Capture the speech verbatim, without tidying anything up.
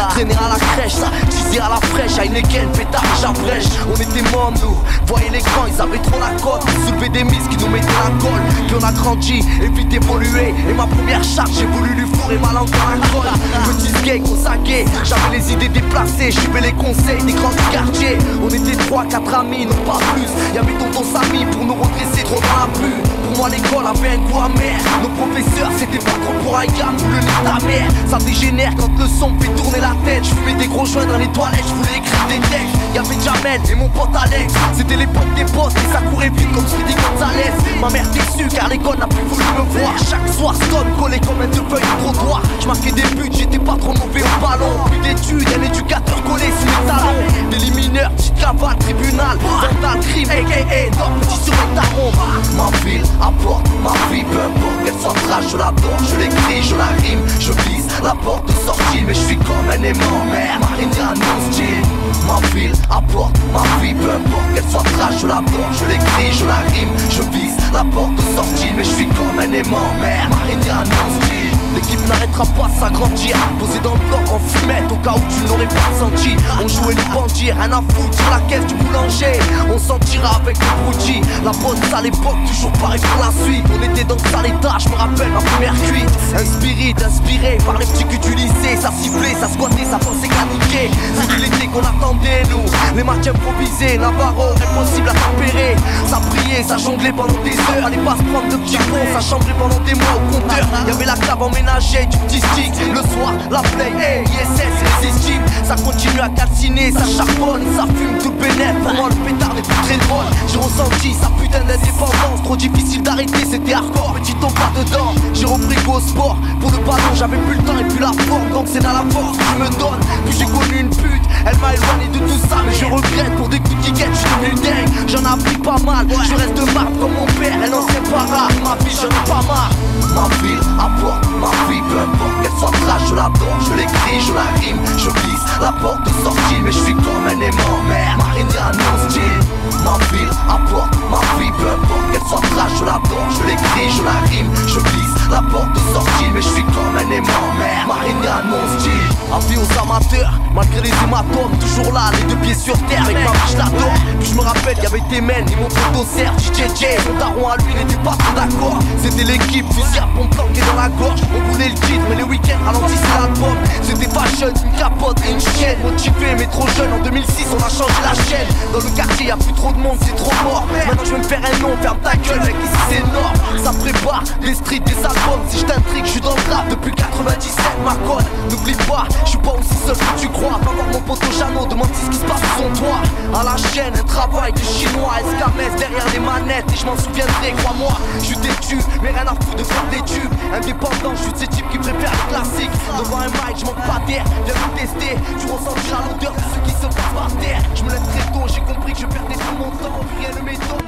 Traîner à la crèche, ça disait à la fraîche. Heineken, pétard, j'abrèche. On était membres nous, voyez l'écran, ils avaient trop la cote. Soulever des mises qui nous mettaient la colle. Puis on a grandi et vite évolué. Et ma première charge, j'ai voulu lui fourrer ma langue dans la colle. Petit skate, on saquait, j'avais les idées déplacées. Je suivais les conseils des grands du quartier. On était trois, quatre amis, non pas plus. Y'avait tonton Samy pour nous redresser trop dans la rue. Pour moi l'école avait un goût amer. Nos professeurs c'était pas trop pour un gamme ou le nez de ta mère. Ça dégénère quand le son me fait tourner la tête. Je fumais des gros joints dans les toilettes, je voulais écrire des textes. Y'avait Jamel et mon pote Alex. C'était l'époque des postes et ça courait vite comme Speedy Gonzalez. Ma mère déçue car l'école n'a plus voulu me voir. Chaque soir stone collé comme un deux feuilles de trottoir. Je marquais des buts, j'étais pas trop mauvais au ballon. Plus d'études, un éducateur collé sous les talons. Des mineurs, petite cavale, tribunal, vandal, crime, aka Dor, petit sur les tarons. Ma ville apporte ma vie, peu importe qu'elle soit trash, je la porte, je l'écris, je la rime, je vise la porte de sortie, mais je suis comme un aimant, mère, Marinia, mon style. Ma ville apporte ma vie, peu importe qu'elle soit trash, je la porte, je l'écris, je la rime, je vise la porte de sortie, mais je suis comme un aimant, mère, Marinia, mon style. L'équipe n'arrêtera pas de s'agrandir. Posé dans le bloc en fumette au cas où tu n'aurais pas senti. On jouait les bandits, rien à foutre sur la caisse du boulanger. On s'en tira avec le broudi. La bosse à l'époque, toujours pareil pour la suite. On était dans le sale état, je me rappelle ma première cuite. Un spirit inspiré par les petits culs du lycée. Ça sifflait, ça squattait, ça pensait qu'à niquer. C'était l'été qu'on attendait nous. Les matchs improvisés, Navarro, impossible à tempérer. Ça priait, ça jonglait pendant des heures. Allez pas se prendre de petits ponts, ça chambrait pendant des mois au compteur. Y'avait la clave en du petit stick, le soir, la play, hey, I S S, irrésistible. Ça continue à calciner, ça charbonne, ça fume tout le bénéf. Pour moi le pétard n'est plus très drôle. J'ai ressenti sa putain d'indépendance. Trop difficile d'arrêter, c'était hardcore, petit ton pas dedans. J'ai repris go sport, pour le ballon j'avais plus le temps et plus la forme. Donc c'est dans la force que je me donne. Puis j'ai connu une pute, elle m'a éloigné de tout ça. Mais je regrette pour des coups de ticket, je suis devenu dingue. J'en ai appris pas mal, je reste de marque comme mon père. Elle n'en sait pas rare, ma vie j'en ai pas marre. Ma ville apporte ma vie, peu importe qu'elle soit trash, je la porte, je l'écris, je la rime, je vise la porte de sortie, mais je suis comme un aimant, mère, Marinia, non style. Ma ville apporte ma vie, peu importe qu'elle soit trash, je la porte, je l'écris, je la rime, je vise la porte de sortie, mais je suis comme un aimant, mère, Marinia, non style. Avis aux amateurs, malgré les hématomes, toujours là, les deux pieds sur terre, avec ma vie je l'adore. Puis je me rappelle, y'avait tes men, et mon poteau serre, D J J, mon daron à lui n'était pas trop d'accord. C'était l'équipe, fusil à pompe planqué dans la gorge. On voulait le titre, mais les week-ends ralentissaient l'album. C'était fashion, une capote et une chienne. Motivé mais trop jeune, en deux mille six on a changé la chaîne. Dans le quartier y'a plus trop de monde, c'est trop mort. Maintenant je vais me faire un nom, ferme ta gueule mec, ici c'est énorme. Ça prépare des streets, des albums. Si je t'intrigue, je suis dans le rap depuis quatre-vingt-dix-sept, ma conne. N'oublie pas, je suis pas aussi seul que tu crois. Va voir mon poteau Jeannot, demande ce qui se passe sur son toit. À la chaîne, un travail de chinois, escamès derrière les manettes. Et je m'en souviendrai, crois-moi, je suis têtu, mais rien à foutre de faire des tubes. Indépendant, je suis de ces types qui préfèrent les classiques. Devant un mic, je manque pas d'air, viens me tester. Tu ressentiras l'odeur de ceux qui se passent par terre. Je me lève très tôt, j'ai compris que je perdais tout mon temps, rien ne m'étonne.